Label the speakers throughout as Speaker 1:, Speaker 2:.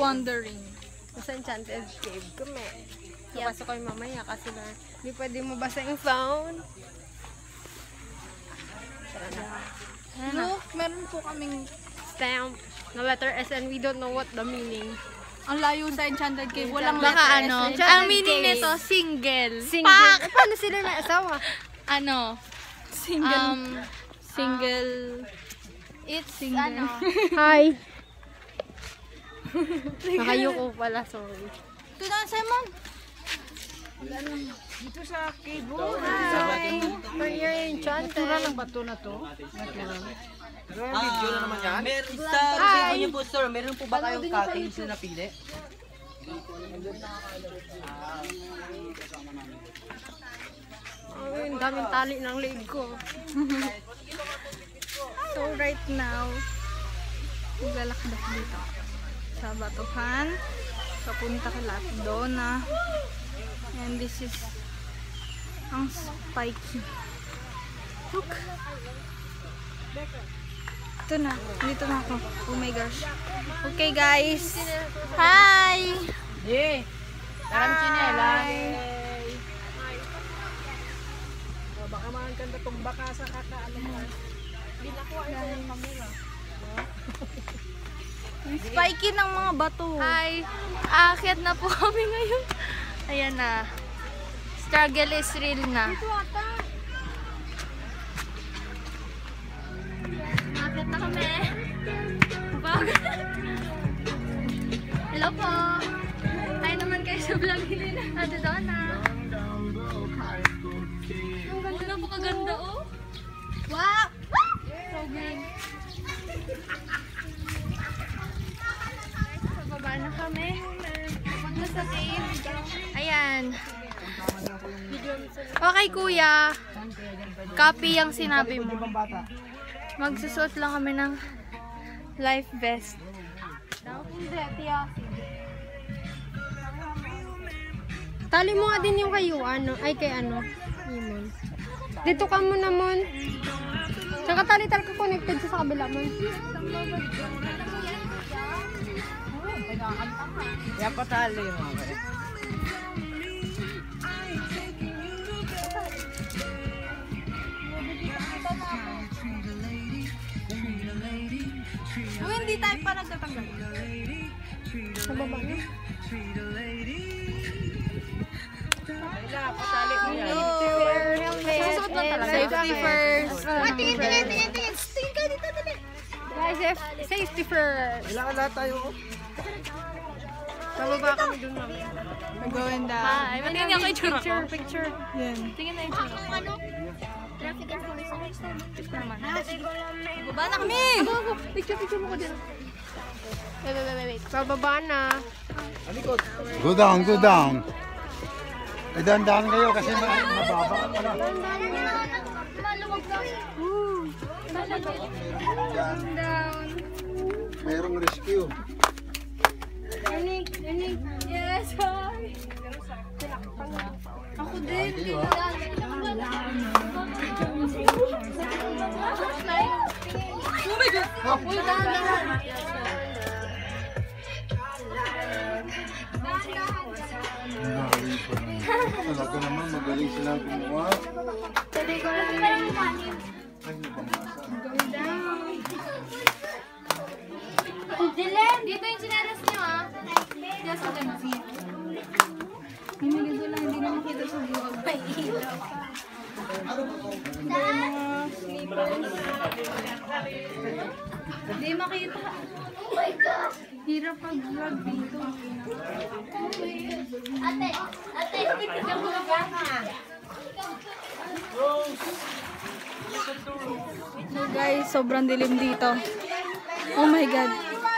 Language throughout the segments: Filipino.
Speaker 1: wondering.
Speaker 2: Sa Enchanted Cave kami. Napasok kayo mamaya kasi na hindi pwede mabasa yung sound.
Speaker 1: Look, meron po kaming
Speaker 2: Stamp na letter S and we don't know what the meaning.
Speaker 1: ang layo sa Enchanted Cave. Walang
Speaker 3: Baka
Speaker 1: letter
Speaker 3: ano,
Speaker 1: S.
Speaker 3: ang meaning nito, single.
Speaker 2: Single. Eh, paano sila na asawa?
Speaker 3: Ano,
Speaker 1: Single.
Speaker 3: single, it's ano,
Speaker 2: Hi. Nakayuko pala, sorry.
Speaker 1: Ito na, Simon.
Speaker 4: Dito sa cave.
Speaker 2: Hi. We're here in Enchanted.
Speaker 4: Natural ang bato na to. Natural. Pero ang video na naman yan.
Speaker 5: Sabi niyo po sir, meron po ba kayong cottage na napili?
Speaker 2: Ay, ang daming tali ng leg ko.
Speaker 1: So right now, maglalakad ako dito sa batuhan. Papunta kay Lapdona. And this is ang spiky. Look! Ito na. Dito na ako. Oh my gosh. Okay guys. Hi!
Speaker 4: Yeah. Karam chinela. Baka makaganda tong baka sa kakaano mo.
Speaker 1: Spiky ng mga bato.
Speaker 3: hi, aakyat na po kami ngayon. Ayan na. Struggle is real na. Aakyat na kami. Hello po. Hi naman kayo sa vlog ni Ate Donna. Ang ganda na po kaganda oh. Wow! So big. Bababa na kami. Papunta sa cave. Ayan. Okay kuya. Copy yung sinabi mo. Magsusuot lang kami ng life vest.
Speaker 2: Hindi, tiya. Tali mo nga din yung kayo, ano, ay kay ano, Imon. Dito ka mo naman. Saka tali-tal ka connected sa kabila mo.
Speaker 4: Kaya patali mo.
Speaker 1: Oh, hindi tayo pa nagtatanggal.
Speaker 2: Sa baba niya.
Speaker 4: Kaya patali mo yan.
Speaker 2: Susuot lang talaga.
Speaker 3: Safety first.
Speaker 2: Tingin ka dito, dali. Guys, safety first.
Speaker 4: Kailangan lahat tayo.
Speaker 2: Bababa kami dun namin.
Speaker 1: We're going down.
Speaker 3: Hi. Matingin niya kay Chura ko.
Speaker 2: Picture.
Speaker 1: Yan.
Speaker 3: Tingin na yung Chura ko.
Speaker 2: Traffic enforcement.
Speaker 3: Naman.
Speaker 1: Baba na kami!
Speaker 2: Picture mo ko din. Wait. Bababa na.
Speaker 6: Go down, go down. Eh, dahan-dahan kayo kasi mababa pala.
Speaker 2: Down.
Speaker 6: Mayroong rescue.
Speaker 2: Yes, hi.
Speaker 1: Ako din.
Speaker 2: Oh my God. Uy, dahan.
Speaker 6: Talaga naman, magaling silang gumawa. Ay, nabangasa.
Speaker 3: Dito yung sinelas niyo ah. Yes, okay na.
Speaker 1: Hindi lang, hindi na makita sa vlog. Hindi makita. Oh my God! Hirap pag-vlog dito.
Speaker 3: Ate, tignan mo ba?
Speaker 1: So guys, sobrang dilim dito. Oh my God.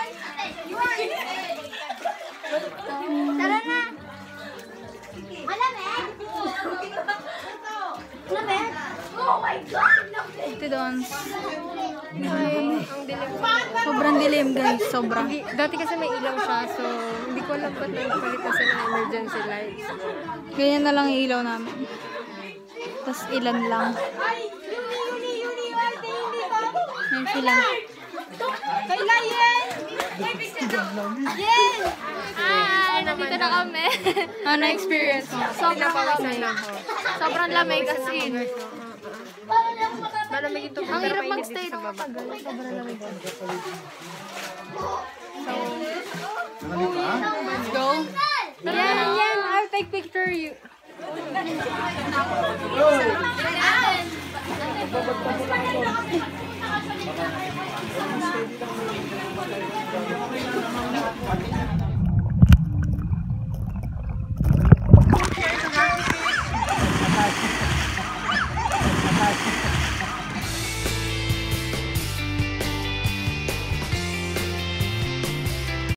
Speaker 3: Tara na! Malamig! Malamig? Oh my God!
Speaker 1: Ito doon.
Speaker 2: Ay, ang dilim.
Speaker 1: Sobrang dilim guys, sobrang.
Speaker 2: Dati kasi may ilaw siya, so hindi ko alam ba't nagpalit kasi ng emergency lights.
Speaker 1: Ganyan na lang yung ilaw namin. Tapos ilan lang. Yan sila.
Speaker 2: Kailan yan?
Speaker 3: Ay, nandito na kami.
Speaker 1: Ano experience mo?
Speaker 3: Sobrang lamig. Sobrang lamig kasi.
Speaker 2: Malamig ito.
Speaker 3: Ang hirap magstay ng matagal. Sobrang lamig.
Speaker 1: Let's go.
Speaker 2: Yan. I'll take picture you.